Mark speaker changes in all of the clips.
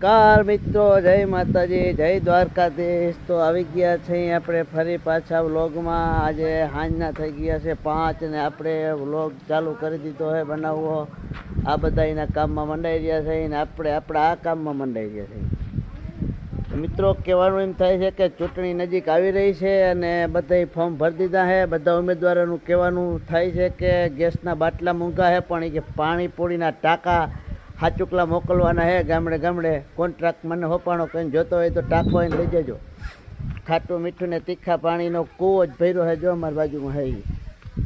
Speaker 1: નમસ્કાર મિત્રો, જય માતાજી, જય દ્વારકાધીશ। તો આવી ગયા છે આપણે ફરી પાછા વ્લોગમાં। આજે સાંજના થઈ ગયા છે 5 અને આપણે વ્લોગ ચાલુ કરી દીધો છે બનાવવો। આ બધા એના કામમાં મંડાઈ રહ્યા છે અને આપણે આપણા આ કામમાં મંડાઈ રહ્યા છે। મિત્રો કહેવાનું એમ થાય છે કે ચૂંટણી નજીક આવી રહી છે અને બધાય ફોર્મ ભરી દીધા છે। બધા ઉમેદવારોનું કહેવાનું થાય છે કે ગેસના બાટલા મોંઘા છે, પણ એ કે પાણીપુરીના ટાંકા હાચુકલા મોકલવાના હે ગામડે ગામડે। કોન્ટ્રાક્ટ મને હોપાણો કરીને જોતો હોય તો ટાંકો એને લઈ જજો। ખાટું મીઠું ને તીખા પાણીનો કૂવો જ ભર્યો છે, જો અમારી બાજુમાં હે ઈ।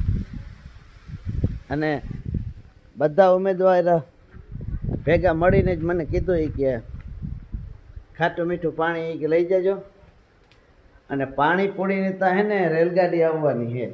Speaker 1: અને બધા ઉમેદવાર ભેગા મળીને જ મને કીધું કે ખાટું મીઠું પાણી કે લઈ જજો। અને પાણીપુરીની તો હે ને રેલગાડી આવવાની છે,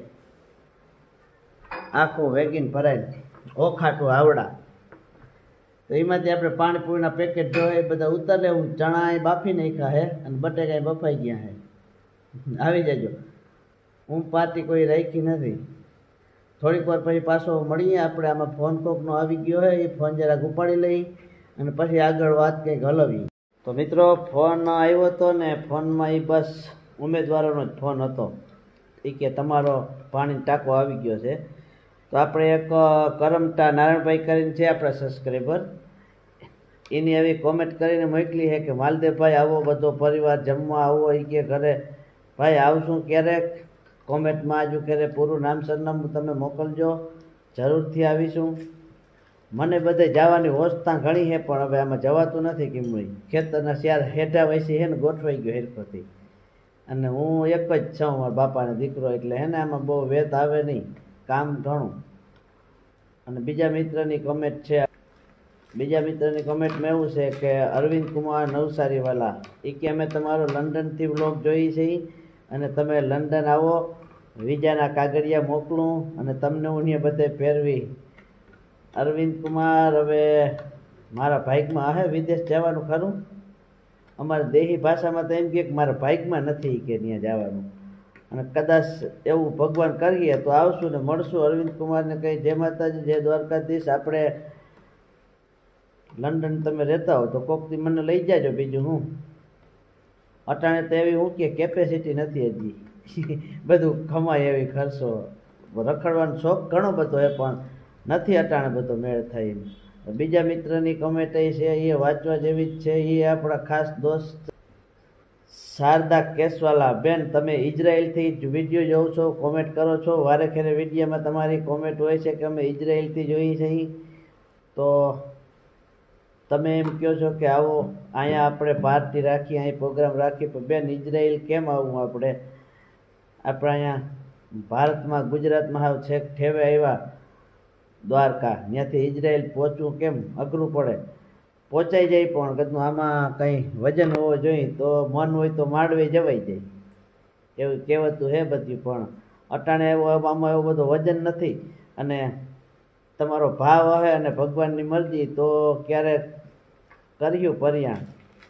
Speaker 1: આખું વેગીન ભરાય ઓખાટું આવડા। તો એમાંથી આપણે પાણીપુરીના પેકેટ જોઈએ બધા ઉતારે। હું ચણા બાફી નાખ્યા છે અને બટેકા બફાઈ ગયા છે, આવી જજો। હું પાર્ટી કોઈ રાખી નથી। થોડીક વાર પછી પાછો મળીએ આપણે। આમાં ફોન કોકનો આવી ગયો છે, એ ફોન જરાક ઉપાડી લઈ અને પછી આગળ વાત કંઈક હલવી। તો મિત્રો ફોન આવ્યો હતો ને, ફોનમાં એ બસ ઉમેદવારોનો જ ફોન હતો। એ કે તમારો પાણી ટાંકો આવી ગયો છે। તો આપણે એક કરમટા નારાયણભાઈ કરીને છે આપણા સબસ્ક્રાઈબર, એની આવી કોમેન્ટ કરીને મોકલી છે કે માલદેવભાઈ આવો બધો પરિવાર જમવા આવો। એ કે ઘરે ભાઈ આવશું ક્યારેક, કોમેન્ટમાં હજુ ક્યારે પૂરું નામ સરનામું તમે મોકલજો, જરૂરથી આવીશું। મને બધે જવાની હોશતા ઘણી છે, પણ હવે આમાં જવાતું નથી કેમ ખેતરના શિયાર હેઠા વૈસી છે ને ગોઠવાઈ ગયો હેરખોથી। અને હું એક જ છું મારા બાપાનો દીકરો, એટલે હે ને આમાં બહુ વેત આવે નહીં, કામ ઘણું। અને બીજા મિત્રની કોમેન્ટ છે, બીજા મિત્રની કોમેન્ટમાં એવું છે કે અરવિંદ કુમાર નવસારીવાલા, એ કે અમે તમારો લંડનથી વ્લોગ જોઈ છે અને તમે લંડન આવો, વિઝાના કાગળિયા મોકલું અને તમને હું અહીંયા બધે ફેરવી। અરવિંદ કુમાર હવે મારા ભાઈકમાં હે વિદેશ જવાનું ખરું? અમારા દેહી ભાષામાં તો એમ કહે કે મારા ભાઈકમાં નથી કે ત્યાં જવાનું। અને કદાચ એવું ભગવાન કરીએ તો આવશું ને મળશું। અરવિંદ કુમારને કહી જય માતાજી, જય દ્વારકાધીશ। આપણે લંડન તમે રહેતા હો તો કોકથી મને લઈ જાજો। બીજું હું અટાણે તો એવી હું કે કેપેસિટી નથી હજી બધું કમાય એવી ખર્ચો, રખડવાનો શોખ ઘણો બધો એ પણ નથી અટાણે બધો મેળ થાય એમ। બીજા મિત્રની કમેન્ટ એ છે, એ વાંચવા જેવી જ છે। એ આપણા ખાસ દોસ્ત શારદા કેસવાલા બેન, તમે ઇઝરાયલથી જ વિડીયો જોવો છો, કોમેન્ટ કરો છો વારે ખેરે વિડીયોમાં તમારી કોમેન્ટ હોય છે કે અમે ઇઝરાયલથી જોઈએ છીએ। તો તમે એમ કહો છો કે આવો અહીંયા આપણે પાર્ટી રાખી, અહીં પ્રોગ્રામ રાખી, પણ બેન ઇઝરાયલ કેમ આવું આપણે? આપણે અહીંયા ભારતમાં ગુજરાતમાં હાવ છેક ઠેવે આવ્યા દ્વારકા, ત્યાંથી ઇઝરાયલ પહોંચવું કેમ અઘરું પડે? પહોંચાઈ જાય પણ કદનું આમાં કંઈ વજન હોવો જોઈએ, તો મન હોય તો માંડવે જવાઈ જાય, એવું કહેવાતું હે બધું। પણ અટાણે એવો આમાં એવો બધો વજન નથી, અને તમારો ભાવ હે અને ભગવાનની મરજી તો ક્યારેક કર્યું પરિયાણ।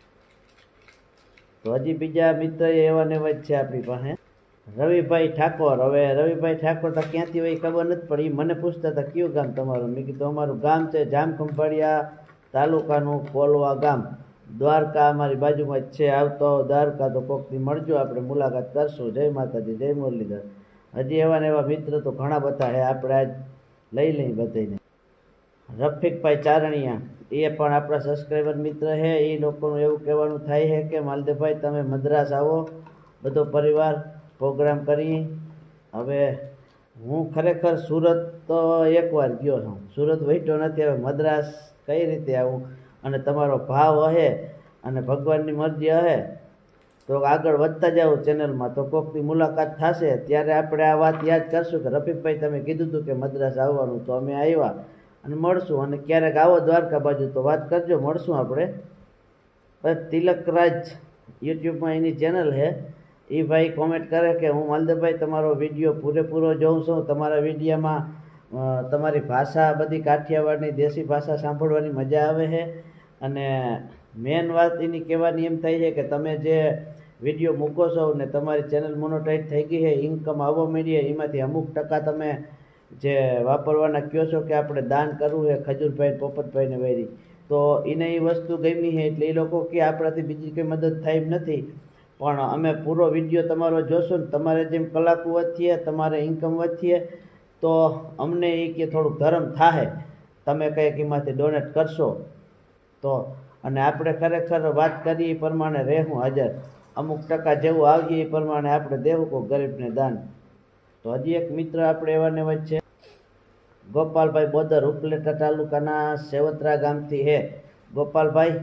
Speaker 1: તો હજી બીજા મિત્ર એવા ને એવા જ છે આપણી પાસે। રવિભાઈ ઠાકોર, હવે રવિભાઈ ઠાકોર તો ક્યાંથી હોય ખબર નથી પડી, મને પૂછતા હતા કયું ગામ તમારું? મેં કીધું અમારું ગામ છે જામખંભાળિયા તાલુકાનું કોલવા ગામ, દ્વારકા અમારી બાજુમાં જ છે। આવતો દ્વારકા તો કોકથી મળજો, આપણે મુલાકાત કરશું। જય માતાજી, જય મુરલીધર। હજી એવા ને એવા મિત્ર તો ઘણા બધા છે, આપણે આજ લઈ લઈ બધાને। રફીકભાઈ ચારણિયા, એ પણ આપણા સબસ્ક્રાઈબર મિત્ર છે। એ લોકોનું એવું કહેવાનું થાય છે કે માલદેવભાઈ તમે મદ્રાસ આવો, બધો પરિવાર પ્રોગ્રામ કરી। હવે હું ખરેખર સુરત તો એકવાર ગયો છું, સુરત વહીટો નથી, હવે મદ્રાસ કઈ રીતે આવું? અને તમારો ભાવ હશે અને ભગવાનની મરજી હશે તો આગળ વધતા જાઓ ચેનલમાં, તો કોકની મુલાકાત થશે ત્યારે આપણે આ વાત યાદ કરશું કે રફીકભાઈ તમે કીધું હતું કે મદ્રાસ આવવાનું, તો અમે આવ્યા અને મળશું। અને ક્યારેક આવો દ્વારકા બાજુ તો વાત કરજો, મળશું આપણે। તિલકરાજ યુટ્યુબમાં એની ચેનલ છે, એ ભાઈ કોમેન્ટ કરે કે હું માલદેવભાઈ તમારો વિડીયો પૂરેપૂરો જોઉં છું, તમારા વિડીયોમાં તમારી ભાષા બધી કાઠિયાવાડની દેશી ભાષા સાંભળવાની મજા આવે છે। અને મેન વાત એની કહેવાની એમ થાય છે કે તમે જે વિડીયો મૂકો છો ને તમારી ચેનલ મોનોટાઈઝ થઈ ગઈ છે, ઇન્કમ આવવા માંડી, એમાંથી અમુક ટકા તમે જે વાપરવાના કહો છો કે આપણે દાન કરવું છે ખજૂરભાઈ પોપટભાઈને વૈરી, તો તો એને એ વસ્તુ ગમી છે એટલે એ લોકો કે આપણાથી બીજી કંઈ મદદ થાય એમ નથી, પણ અમે પૂરો વિડીયો તમારો જોશો ને તમારે જેમ કલાકો વધીએ, તમારે ઇન્કમ વધીએ, તો અમને એ કે થોડુંક ધર્મ થાય, તમે કંઈક એમાંથી ડોનેટ કરશો તો. અને આપણે ખરેખર વાત કરીએ એ પ્રમાણે રહેવું હાજર, અમુક ટકા જેવું આવીએ એ પ્રમાણે આપણે દેવું કોઈ ગરીબને દાન. તો હજી એક મિત્ર આપણે એવા ને એવા છે, ગોપાલભાઈ બોદર, ઉપલેટા તાલુકાના સેવત્રા ગામથી હે. ગોપાલભાઈ,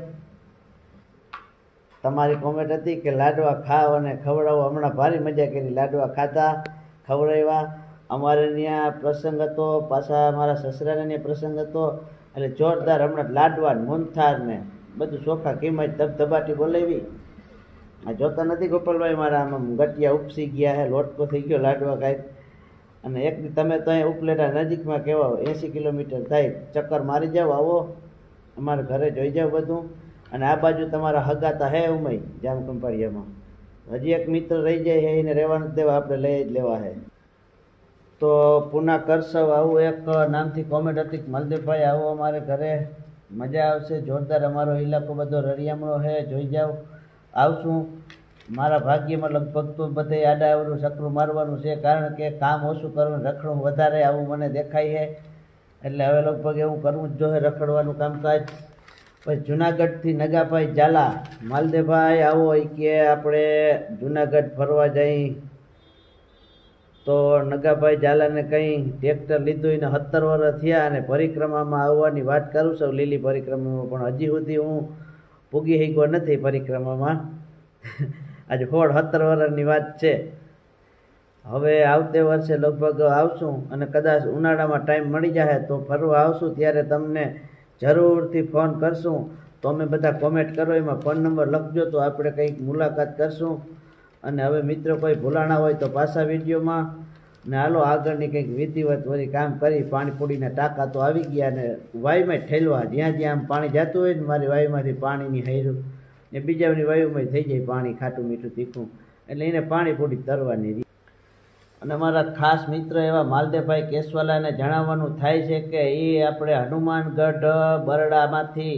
Speaker 1: તમારી કોમેન્ટ હતી કે લાડવા ખાવ અને ખવડાવો. હમણાં ભારી મજા કરી, લાડવા ખાધા, ખવડાવ્યા. અમારે ત્યાં પ્રસંગ હતો, પાછા અમારા સસરાને ત્યાં પ્રસંગ હતો, એટલે જોરદાર હમણાં લાડવા મોનથાર ને બધું ચોખા કિંમત ધબધબાટી બોલાવી. આ જોતા નથી ગોપાલભાઈ, મારા આમ ગટિયા ઉપસી ગયા હે, લોટકો થઈ ગયો લાડવા કાંઈક. અને એક તમે તો અહીં ઉપલેટા નજીકમાં કહેવા 80 કિલોમીટર થાય, ચક્કર મારી જાઓ, આવો અમારા ઘરે જોઈ જાઓ બધું. અને આ બાજુ તમારા હગાતા હે ઉમય જામકંપાળિયામાં. હજી એક મિત્ર રહી જાય છે, એને રહેવાનું દેવા, આપણે લઈ જ લેવા છે. તો પુના કરસવ આવું એક નામથી કોમેન્ટ હતી, મલદેવભાઈ આવો અમારે ઘરે, મજા આવશે, જોરદાર. અમારો ઇલાકો બધો રળિયામણો છે, જોઈ જાઓ. આવશું. મારા ભાગ્યમાં લગભગ તો બધે આડાવડું સકરું મારવાનું છે, કારણ કે કામ ઓછું કરવું, રખડવું વધારે આવું મને દેખાય છે. એટલે હવે લગભગ એવું કરવું જ જોઈએ, રખડવાનું કામકાજ. પછી જુનાગઢથી નગાભાઈ ઝાલા, માલદેવભાઈ આવો કે આપણે જુનાગઢ ફરવા જઈ. તો નગાભાઈ ઝાલાને કંઈ ટ્રેક્ટર લીધું એને 17 વર્ષ થયા અને પરિક્રમામાં આવવાની વાત કરું છું, લીલી પરિક્રમામાં, પણ હજી સુધી હું પૂગી શક્યો નથી પરિક્રમામાં. આજે 17 વર્ષની વાત છે. હવે આવતે વર્ષે લગભગ આવશું, અને કદાચ ઉનાળામાં ટાઈમ મળી જાય તો ફરવા આવશું, ત્યારે તમને જરૂરથી ફોન કરશું. તો અમે બધા કોમેન્ટ કરો, એમાં ફોન નંબર લખજો, તો આપણે કંઈક મુલાકાત કરશું. અને હવે મિત્રો કોઈ ભૂલાણા હોય તો પાછા વિડીયોમાં, ને હાલો આગળની કંઈક વિધિવત વળી કામ કરી. પાણીપુરીના ટાંકા તો આવી ગયા, ને વાયુમાં ઠેલવા, જ્યાં જ્યાં આમ પાણી જતું હોય ને મારી વાયુમાંથી પાણીની હૈરું, ને બીજાની વાયુમાં થઈ જાય પાણી ખાટું મીઠું તીખું, એટલે એને પાણીપુરી તરવાની. અને અમારા ખાસ મિત્ર એવા માલદેવભાઈ કેશવાલાને જણાવવાનું થાય છે કે એ આપણે હનુમાનગઢ બરડામાંથી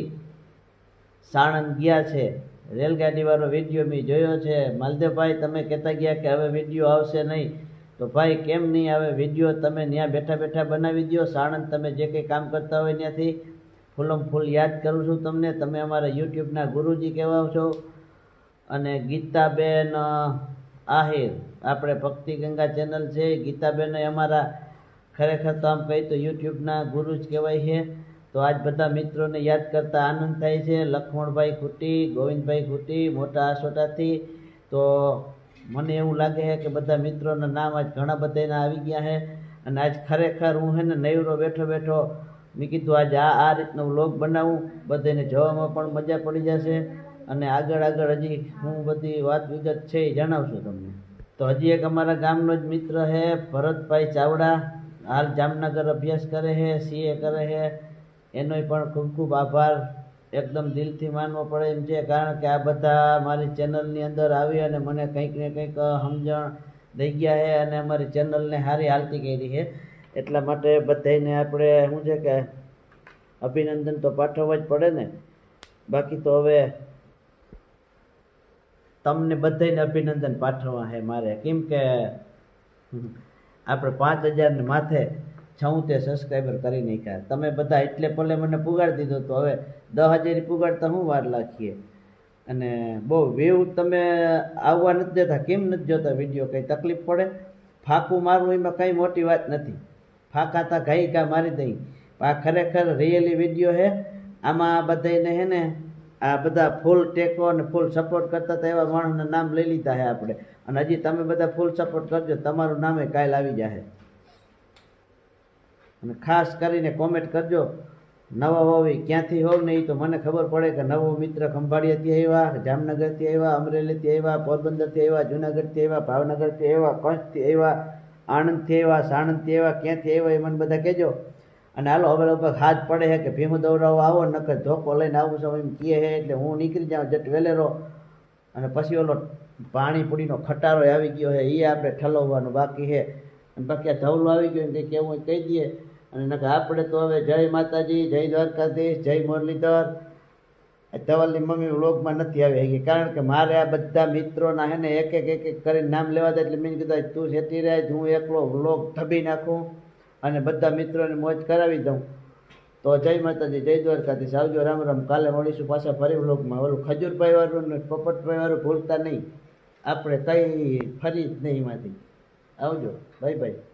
Speaker 1: સાણંદ ગયા છે. રેલગાડીવાળો વિડીયો મેં જોયો છે. માલદેવભાઈ તમે કહેતા ગયા કે હવે વિડીયો આવશે નહીં, તો ભાઈ કેમ નહીં આવે વિડીયો? તમે ત્યાં બેઠા બેઠા બનાવી દો. સાણંદ તમે જે કંઈ કામ કરતા હોય ત્યાંથી ફૂલમ ફૂલ યાદ કરું છું તમને. તમે અમારા યુટ્યુબના ગુરુજી કહેવાઓ છો. અને ગીતાબેન આહિર, આપણે ભક્તિ ગંગા ચેનલ છે, ગીતાબેન અમારા ખરેખર તો આમ કહી તો યુટ્યુબના ગુરુ જ કહેવાય છે. તો આજ બધા મિત્રોને યાદ કરતા આનંદ થાય છે. લક્ષ્મણભાઈ ખૂટી, ગોવિંદભાઈ ખૂટી, મોટા આસોટાથી. તો મને એવું લાગે છે કે બધા મિત્રોના નામ આજ ઘણા બધાના આવી ગયા છે. અને આજ ખરેખર હું છે ને નૈવરો બેઠો બેઠો મેં કીધું આજ આ રીતનો વ્લોગ બનાવું, બધાને જોવામાં પણ મજા પડી જશે. અને આગળ આગળ હજી હું બધી વાત વિગત છે એ જણાવશું તમને. તો હજી એક અમારા ગામનો જ મિત્ર છે ભરતભાઈ ચાવડા, હાલ જામનગર અભ્યાસ કરે છે, CA કરે છે. એનોય પણ ખૂબ ખૂબ આભાર, એકદમ દિલથી માનવો પડે એમ છે, કારણ કે આ બધા મારી ચેનલની અંદર આવી અને મને કંઈક ને કંઈક સમજણ દઈ ગયા છે, અને અમારી ચેનલને સારી હાલતી કરી છે. એટલા માટે બધાને આપણે શું છે કે અભિનંદન તો પાઠવવા જ પડે ને. બાકી તો હવે તમને બધાને અભિનંદન પાઠવવા છે મારે, કેમ કે આપણે 5000 માથે 76 સબસ્ક્રાઈબર કરી નાખ્યા. તમે બધા એટલે પલે મને પુગાડી દીધો, તો હવે 10,000 પુગાડતા હું વાર લાખીએ. અને બહુ વ્યૂ તમે આવવા નથી દેતા. કેમ નથી જોતા વિડીયો? કંઈ તકલીફ પડે? ફાંકું મારવું એમાં કંઈ મોટી વાત નથી. ફાંકાતા ઘાઈ ઘા મારી દઈ. આ ખરેખર રિયલી વિડીયો છે. આમાં બધાને છે ને આ બધા ફૂલ ટેકો અને ફૂલ સપોર્ટ કરતા હતા એવા માણસના નામ લઈ લીધા છે આપણે. અને હજી તમે બધા ફૂલ સપોર્ટ કરજો, તમારું નામે કાલ આવી જશે. અને ખાસ કરીને કોમેન્ટ કરજો નવા હોવી ક્યાંથી હોવ ને, એ તો મને ખબર પડે કે નવો મિત્ર ખંભાળિયાથી આવ્યા, જામનગરથી આવ્યા, અમરેલીથી આવ્યા, પોરબંદરથી આવ્યા, જુનાગઢથી આવ્યા, ભાવનગરથી આવ્યા, કચ્છથી આવ્યા, આણંદથી આવ્યા, સાણંદથી આવ્યા, ક્યાંથી આવ્યા એ મને બધા કહેજો. અને હાલો હવે લગભગ હાથ પડે છે કે ભીમ દોરાવો આવો, નકર ધોકો લઈને આવું છું એમ કહે છે, એટલે હું નીકળી જાઉં જટ વેલેરો. અને પછી ઓલો પાણીપુરીનો ખટારો આવી ગયો છે, એ આપણે ઠલવવાનું બાકી છે. અને બાકી આ ધવલો આવી ગયો ને કંઈ કહેવું કહી દઈએ. અને નકર આપણે તો હવે જય માતાજી, જય દ્વારકાધીશ, જય મુરલીધર. ધવલની મમ્મી વ્લોગમાં નથી આવી શકી, કારણ કે મારે આ બધા મિત્રોના હે ને એક એક કરીને નામ લેવા હતા, એટલે મેં કીધું તું સેટી રહે, હું એકલો વ્લોગ ધબી નાખું અને બધા મિત્રોને મોજ કરાવી દઉં. તો જય માતાજી, જય દ્વારકાધીશ, આવજો, રામ રામ. કાલે મળીશું પાછા ફરી વ્લોગમાં. ઓલું ખજૂરભાઈ વાળું ને પોપટભાઈ વાળું ભૂલતા નહીં, આપણે કંઈ ફરી જ નહીં એમાંથી. આવજો, બાય બાય.